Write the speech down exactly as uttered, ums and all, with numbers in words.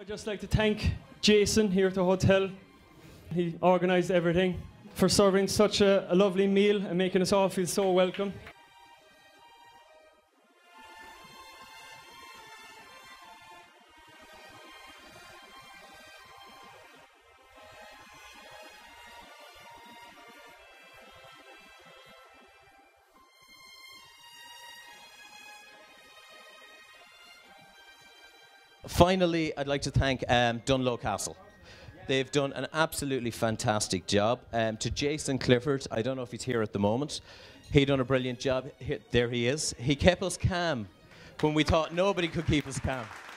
I'd just like to thank Jason here at the hotel. He organised everything, for serving such a, a lovely meal and making us all feel so welcome. Finally, I'd like to thank um, Dunloe Castle. They've done an absolutely fantastic job. Um, to Jason Clifford, I don't know if he's here at the moment, he done a brilliant job. Here, there he is. He kept us calm when we thought nobody could keep us calm.